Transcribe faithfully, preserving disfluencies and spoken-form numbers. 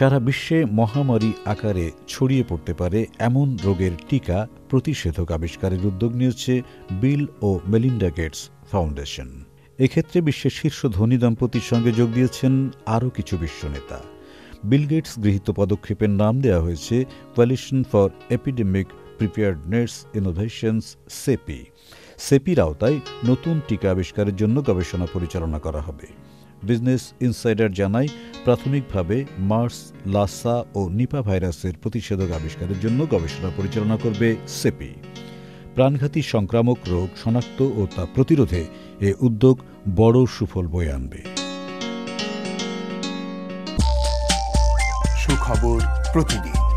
সারা বিশ্বে মহামারী আকারে ছড়িয়ে পড়তে পারে এমন রোগের টিকা প্রতিষেধক আবিষ্কারের উদ্যোগ নিয়েছে বিল ও মেলিন্ডা গেটস ফাউন্ডেশন। এক্ষেত্রে বিশ্বের শীর্ষ ধনী দম্পতির সঙ্গে যোগ দিয়েছেন আরও কিছু বিশ্বনেতা। বিল গেটস গৃহীত পদক্ষেপের নাম দেওয়া হয়েছে Coalition for Epidemic Preparedness Innovations CEPI. সেপির আওতায় নতুন টিকা আবিষ্কারের জন্য গবেষণা পরিচালনা করা হবে। বিজনেস ইনসাইডার জানায়, প্রাথমিকভাবে মার্স, লাসা ও নিপা ভাইরাসের প্রতিষেধক আবিষ্কারের জন্য গবেষণা পরিচালনা করবে সেপি। প্রাণঘাতী সংক্রামক রোগ শনাক্ত ও তা প্রতিরোধে এ উদ্যোগ বড় সুফল বয়ে আনবে। সুখবর প্রতিদিন।